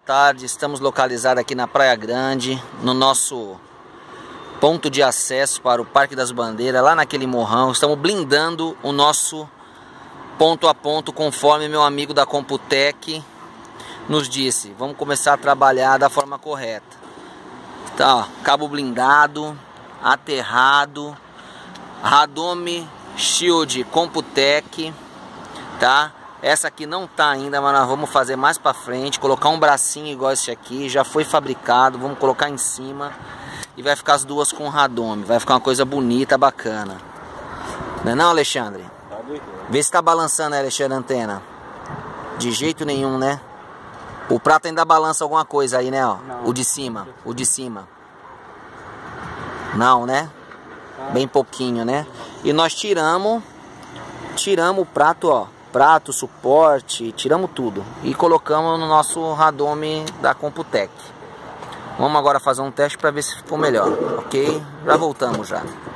tarde. Estamos localizados aqui na Praia Grande, no nosso ponto de acesso para o Parque das Bandeiras, lá naquele morrão. Estamos blindando o nosso ponto a ponto, conforme meu amigo da Computec nos disse. Vamos começar a trabalhar da forma correta. Tá, ó, cabo blindado, aterrado, Radome Shield Computec, tá? Essa aqui não tá ainda, mas nós vamos fazer mais pra frente, colocar um bracinho igual esse aqui, já foi fabricado, vamos colocar em cima e vai ficar as duas com Radome, vai ficar uma coisa bonita, bacana. Não é não, Alexandre? Vê se tá balançando aí, Alexandre, a antena. De jeito nenhum, né? O prato ainda balança alguma coisa aí, né? Ó. O de cima, o de cima. Não, né? Bem pouquinho, né? E nós tiramos o prato, ó. Prato, suporte, tiramos tudo e colocamos no nosso Radome da Computec. Vamos agora fazer um teste para ver se ficou melhor, ok? Já voltamos já.